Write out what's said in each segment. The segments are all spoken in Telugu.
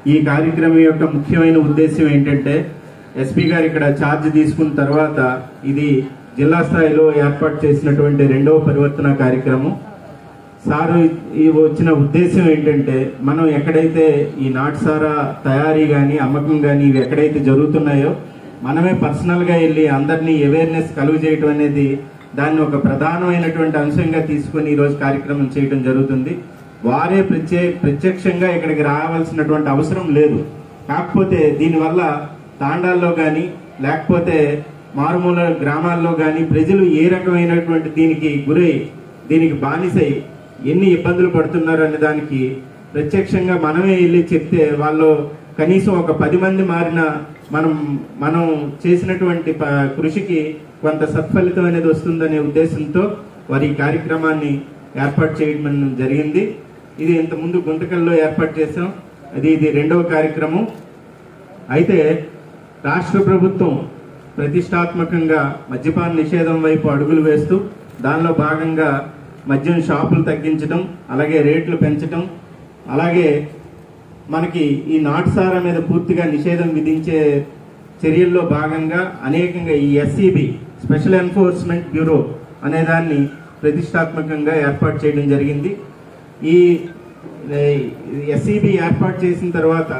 ఈ కార్యక్రమం యొక్క ముఖ్యమైన ఉద్దేశం ఏంటంటే ఎస్పీ గారు ఇక్కడ ఛార్జ్ తీసుకున్న తర్వాత ఇది జిల్లా స్థాయిలో ఏర్పాటు చేసినటువంటి రెండవ పరివర్తన కార్యక్రమం. సారు వచ్చిన ఉద్దేశం ఏంటంటే మనం ఎక్కడైతే ఈ నాటుసారా తయారీ కానీ అమ్మకం కానీ ఇవి ఎక్కడైతే జరుగుతున్నాయో మనమే పర్సనల్గా వెళ్ళి అందరినీ అవేర్నెస్ కలుగు చేయడం అనేది దాన్ని ఒక ప్రధానమైనటువంటి అంశంగా తీసుకుని ఈరోజు కార్యక్రమం చేయడం జరుగుతుంది. వారే ప్రత్యక్షంగా ఇక్కడికి రావాల్సినటువంటి అవసరం లేదు. కాకపోతే దీనివల్ల తాండాల్లో కానీ లేకపోతే మారుమూల గ్రామాల్లో కానీ ప్రజలు ఏ రకమైనటువంటి దీనికి గురై దీనికి బానిసై ఎన్ని ఇబ్బందులు పడుతున్నారు అనే దానికి ప్రత్యక్షంగా మనమే వెళ్ళి చెప్తే వాళ్ళు కనీసం ఒక 10 మంది మారిన మనం చేసినటువంటి కృషికి కొంత సత్ఫలితం అనేది వస్తుందనే ఉద్దేశంతో వారి ఈ కార్యక్రమాన్ని ఏర్పాటు చేయడం జరిగింది. ఇది ఇంతకుముందు గుంతకల్లో ఏర్పాటు చేసాం. ఇది రెండవ కార్యక్రమం. అయితే రాష్ట్ర ప్రభుత్వం ప్రతిష్టాత్మకంగా మద్యపాన నిషేధం వైపు అడుగులు వేస్తూ దానిలో భాగంగా మద్యం షాపులు తగ్గించడం, అలాగే రేట్లు పెంచడం, అలాగే మనకి ఈ నాటుసారా మీద పూర్తిగా నిషేధం విధించే చర్యల్లో భాగంగా అనేకంగా ఈ ఎస్సీబీ స్పెషల్ ఎన్ఫోర్స్మెంట్ బ్యూరో అనే దాన్ని ప్రతిష్టాత్మకంగా ఏర్పాటు చేయడం జరిగింది. ఈ ఎస్సీబీ ఏర్పాటు చేసిన తర్వాత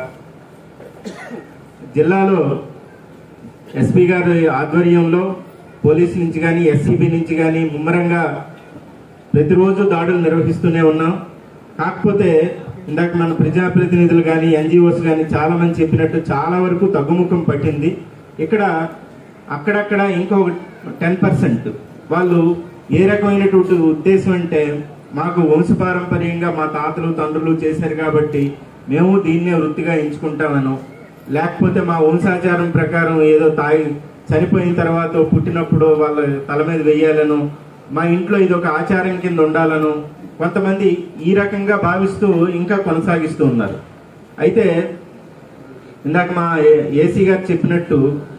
జిల్లాలో ఎస్పీ గారి ఆధ్వర్యంలో పోలీసు నుంచి కానీ ఎస్సీబీ నుంచి కానీ ముమ్మరంగా ప్రతిరోజు దాడులు నిర్వహిస్తూనే ఉన్నాం. కాకపోతే ఇందాక మన ప్రజాప్రతినిధులు కానీ ఎన్జిఓస్ కానీ చాలా మంది చెప్పినట్టు చాలా వరకు తగ్గుముఖం పట్టింది. ఇక్కడ అక్కడక్కడ ఇంకొక 10% వాళ్ళు ఏ రకమైనటువంటి ఉద్దేశం అంటే మాకు వంశపారంపర్యంగా మా తాతలు తండ్రులు చేశారు కాబట్టి మేము దీన్నే వృత్తిగా ఎంచుకుంటామనో, లేకపోతే మా వంశాచారం ప్రకారం ఏదో చనిపోయిన తర్వాత పుట్టినప్పుడు వాళ్ళ తల మీద వెయ్యాలను, మా ఇంట్లో ఇది ఒక ఆచారం కింద ఉండాలను కొంతమంది ఈ రకంగా భావిస్తూ ఇంకా కొనసాగిస్తూ ఉన్నారు. అయితే ఇందాక మా ఏసీ గారు చెప్పినట్టు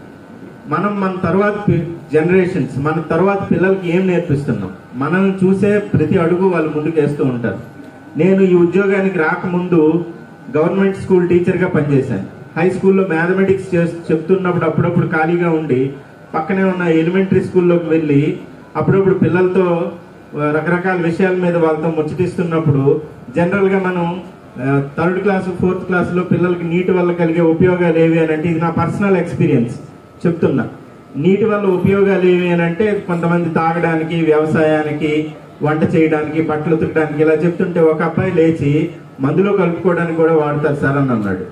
మన తర్వాత జనరేషన్స్, మన తర్వాత పిల్లలకి ఏం నేర్పిస్తున్నాం, మనం చూసే ప్రతి అడుగు వాళ్ళు ముందుకు వేస్తూ ఉంటారు. నేను ఈ ఉద్యోగానికి రాకముందు గవర్నమెంట్ స్కూల్ టీచర్గా పనిచేశాను. హై స్కూల్లో మ్యాథమెటిక్స్ చెప్తున్నప్పుడు అప్పుడప్పుడు ఖాళీగా ఉండి పక్కనే ఉన్న ఎలిమెంటరీ స్కూల్లోకి వెళ్ళి అప్పుడప్పుడు పిల్లలతో రకరకాల విషయాల మీద వాళ్ళతో ముచ్చటిస్తున్నప్పుడు జనరల్గా మనం 3rd క్లాస్ 4th క్లాస్లో పిల్లలకి నీటి వల్ల కలిగే ఉపయోగాలు ఏవి అని అంటే, ఇది నా పర్సనల్ ఎక్స్పీరియన్స్ చెప్తున్నా. నీటి వల్ల ఉపయోగాలు ఏవి అని అంటే కొంతమంది తాగడానికి, వ్యవసాయానికి, వంట చేయడానికి, బట్టలు ఉతకడానికి ఇలా చెప్తుంటే ఒక అబ్బాయి లేచి మందులో కలుపుకోవడానికి కూడా వాడతారు సార్ అని అన్నాడు.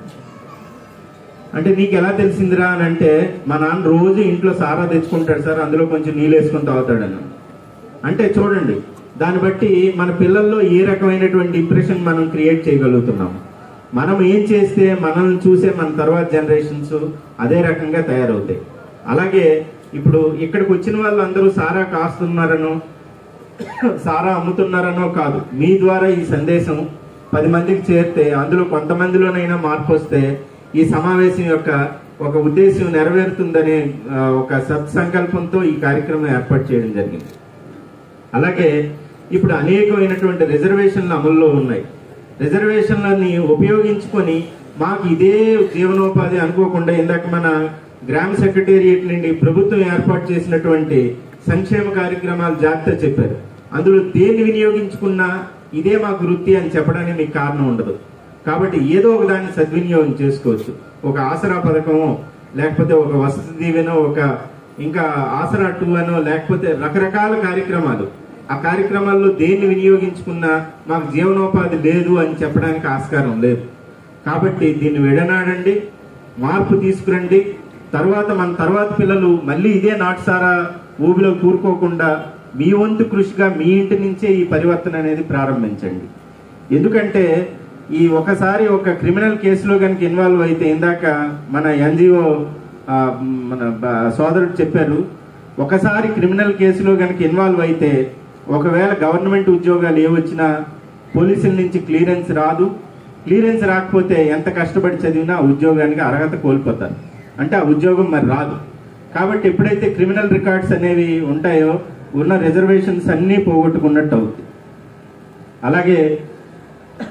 అంటే నీకు ఎలా తెలిసిందిరా అని అంటే, మా నాన్న రోజు ఇంట్లో సారా తెచ్చుకుంటాడు సార్, అందులో కొంచెం నీళ్ళు వేసుకొని తాగుతాడని. అంటే చూడండి, దాన్ని బట్టి మన పిల్లల్లో ఏ రకమైనటువంటి ఇంప్రెషన్ మనం క్రియేట్ చేయగలుగుతున్నాం. మనం ఏం చేస్తే మనల్ని చూసే మన తర్వాత జనరేషన్స్ అదే రకంగా తయారవుతాయి. అలాగే ఇప్పుడు ఇక్కడికి వచ్చిన వాళ్ళందరూ సారా కాస్తున్నారనో సారా అమ్ముతున్నారనో కాదు, మీ ద్వారా ఈ సందేశం 10 మందికి చేరితే అందులో కొంతమందిలోనైనా మార్పు వస్తే ఈ సమావేశం యొక్క ఒక ఉద్దేశం నెరవేరుతుందనే ఒక సత్సంకల్పంతో ఈ కార్యక్రమం ఏర్పాటు చేయడం జరిగింది. అలాగే ఇప్పుడు అనేకమైనటువంటి రిజర్వేషన్లు అమల్లో ఉన్నాయి. రిజర్వేషన్లని ఉపయోగించుకొని మాకు ఇదే జీవనోపాధి అనుకోకుండా ఇందాక మన గ్రామ సెక్రటేరియట్ నుండి ప్రభుత్వం ఏర్పాటు చేసినటువంటి సంక్షేమ కార్యక్రమాలు జాబితా చెప్పారు. అందులో దేన్ని వినియోగించుకున్నా ఇదే మాకు వృత్తి అని చెప్పడానికి మీకు కారణం ఉండదు. కాబట్టి ఏదో ఒక దాన్ని సద్వినియోగం చేసుకోవచ్చు. ఒక ఆసరా పథకమో, లేకపోతే ఒక వసతి దీవెనో, ఒక ఇంకా ఆసరా 2 అనో, లేకపోతే రకరకాల కార్యక్రమాలు. ఆ కార్యక్రమాల్లో దేన్ని వినియోగించుకున్నా మాకు జీవనోపాధి లేదు అని చెప్పడానికి ఆస్కారం లేదు. కాబట్టి దీన్ని విడనాడండి, మార్పు తీసుకురండి. మన తర్వాత పిల్లలు మళ్ళీ ఇదే నాటుసారా ఊబిలో కూరుకోకుండా మీ వంతు కృషిగా మీ ఇంటి నుంచే ఈ పరివర్తన అనేది ప్రారంభించండి. ఎందుకంటే ఈ ఒకసారి ఒక క్రిమినల్ కేసులో కనుక ఇన్వాల్వ్ అయితే, ఇందాక మన ఎన్జిఓ మన సోదరుడు చెప్పారు, ఒకసారి క్రిమినల్ కేసులో కనుక ఇన్వాల్వ్ అయితే ఒకవేళ గవర్నమెంట్ ఉద్యోగాలు ఏవొచ్చినా పోలీసుల నుంచి క్లియరెన్స్ రాదు. క్లియరెన్స్ రాకపోతే ఎంత కష్టపడి చదివినా ఆ ఉద్యోగానికి అర్హత కోల్పోతారు. అంటే ఆ ఉద్యోగం మరి రాదు. కాబట్టి ఎప్పుడైతే క్రిమినల్ రికార్డ్స్ అనేవి ఉంటాయో ఉన్న రిజర్వేషన్స్ అన్నీ పోగొట్టుకున్నట్టు అవుతుంది. అలాగే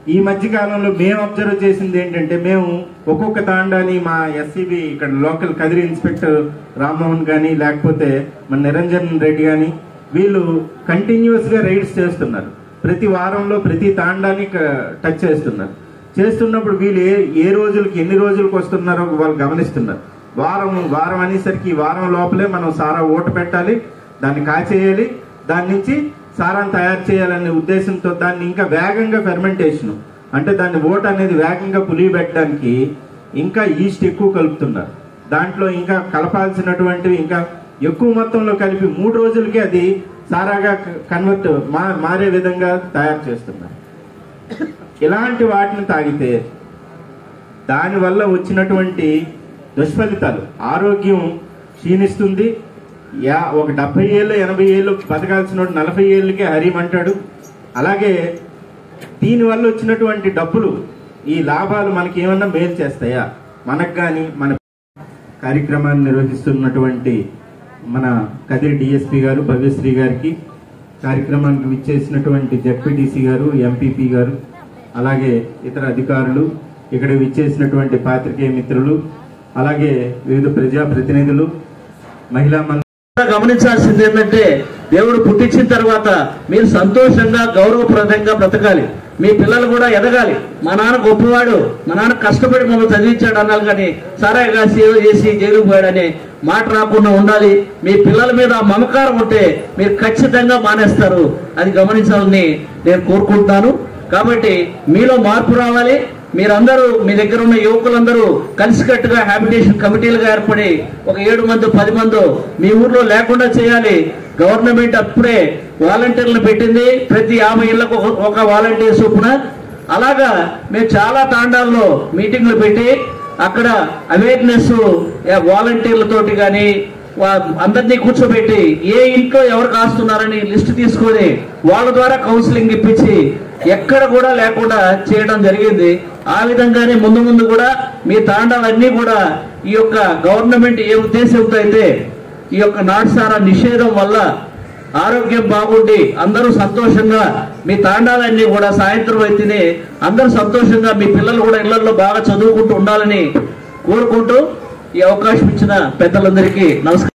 ఈ మధ్య కాలంలో మేము అబ్జర్వ్ చేసింది ఏంటంటే, మేము ఒక్కొక్క తాండాని మా ఎస్సీబీ ఇక్కడ లోకల్ కదిరి ఇన్స్పెక్టర్ రామ్మోహన్ కానీ లేకపోతే మన నిరంజన్ రెడ్డి కానీ వీళ్ళు కంటిన్యూస్ గా రైడ్స్ చేస్తున్నారు. ప్రతి వారంలో ప్రతి తాండాని టచ్ చేస్తున్నప్పుడు వీళ్ళు ఏ రోజులకి ఎన్ని రోజులకు వస్తున్నారో వాళ్ళు గమనిస్తున్నారు. వారం అనేసరికి ఈ వారం లోపలే మనం సారా ఓట పెట్టాలి, దాన్ని కాచేయాలి, దాని నుంచి సారాన్ని తయారు చేయాలనే ఉద్దేశంతో దాన్ని ఇంకా వేగంగా ఫెర్మెంటేషన్ అంటే దాన్ని ఓట అనేది వేగంగా పులియబెట్టడానికి ఇంకా ఈస్ట్ ఎక్కువ కలుపుతున్నారు. దాంట్లో ఇంకా కలపాల్సినటువంటివి ఇంకా ఎక్కువ మొత్తంలో కలిపి 3 రోజులకి అది సారాగా కన్వర్ట్ మారే విధంగా తయారు చేస్తున్నారు. ఇలాంటి వాటిని తాగితే దానివల్ల వచ్చినటువంటి దుష్ఫలితాలు, ఆరోగ్యం క్షీణిస్తుంది. ఒక 70 ఏళ్ళు 80 ఏళ్ళు బతకాల్సిన 40 ఏళ్ళకే హరిమంటాడు. అలాగే దీనివల్ల వచ్చినటువంటి డబ్బులు, ఈ లాభాలు మనకి ఏమన్నా మేలు చేస్తాయా? మనకు కానీ మన కార్యక్రమాన్ని నిర్వహిస్తున్నటువంటి మన కదిరి డిఎస్పీ గారు భవ్యశ్రీ గారికి, కార్యక్రమానికి విచ్చేసినటువంటి జెడ్పీటీసీ గారు, ఎంపీపీ గారు, అలాగే ఇతర అధికారులు, ఇక్కడ విచ్చేసినటువంటి పాత్రికేయ మిత్రులు, అలాగే వివిధ ప్రజాప్రతినిధులు, మహిళా గమనించాల్సింది ఏంటంటే, దేవుడు పుట్టించిన తర్వాత మీరు సంతోషంగా గౌరవప్రదంగా బ్రతకాలి. మీ పిల్లలు కూడా ఎదగాలి. మా నాన్న గొప్పవాడు, మా నాన్న కష్టపడి మమ్మల్ని చదివించాడు అన్నారు, కానీ సరాయిగా సేవ చేసి జైలుకు పోయాడనే మాట రాకుండా ఉండాలి. మీ పిల్లల మీద మమకారం ఉంటే మీరు ఖచ్చితంగా మానేస్తారు. అది గమనించాలని నేను కోరుకుంటున్నాను. కాబట్టి మీలో మార్పు రావాలి. మీరందరూ మీ దగ్గర ఉన్న యువకులందరూ కలిసికట్టుగా హ్యాబిటేషన్ కమిటీలుగా ఏర్పడి ఒక 7 మంది 10 మంది మీ ఊర్లో లేకుండా చేయాలి. గవర్నమెంట్ అప్పుడే వాలంటీర్లను పెట్టింది, ప్రతి 50 ఇళ్లకు ఒక వాలంటీర్ చొప్పున. అలాగా మేము చాలా తాండాల్లో మీటింగ్లు పెట్టి అక్కడ అవేర్నెస్ వాలంటీర్లతోటి కానీ అందరినీ కూర్చోబెట్టి ఏ ఇంట్లో ఎవరు కాస్తున్నారని లిస్ట్ తీసుకొని వాళ్ళ ద్వారా కౌన్సిలింగ్ ఇప్పించి ఎక్కడ కూడా లేకుండా చేయడం జరిగింది. ఆ విధంగానే ముందు కూడా మీ తాండాలన్నీ కూడా ఈ యొక్క గవర్నమెంట్ ఏ ఉద్దేశంతో అయితే ఈ యొక్క నాటుసారా నిషేధం వల్ల ఆరోగ్యం బాగుండి అందరూ సంతోషంగా మీ తాండాలన్నీ కూడా సాయంత్రం అయితేనే అందరూ సంతోషంగా మీ పిల్లలు కూడా ఇళ్లలో బాగా చదువుకుంటూ ఉండాలని కోరుకుంటూ ఈ అవకాశం ఇచ్చిన పెద్దలందరికీ నమస్కారం.